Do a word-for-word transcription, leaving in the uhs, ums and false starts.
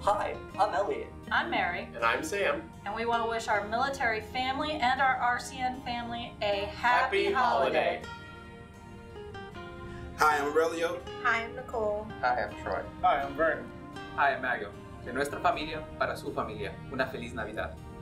Hi, I'm Elliot. I'm Mary. And I'm Sam. And we want to wish our military family and our R C N family a happy, Happy holiday. Hi, I'm Aurelio. Hi, I'm Nicole. Hi, I'm Troy. Hi, I'm Vernon. Hi, I'm Mario. De nuestra familia para su familia. Una feliz Navidad.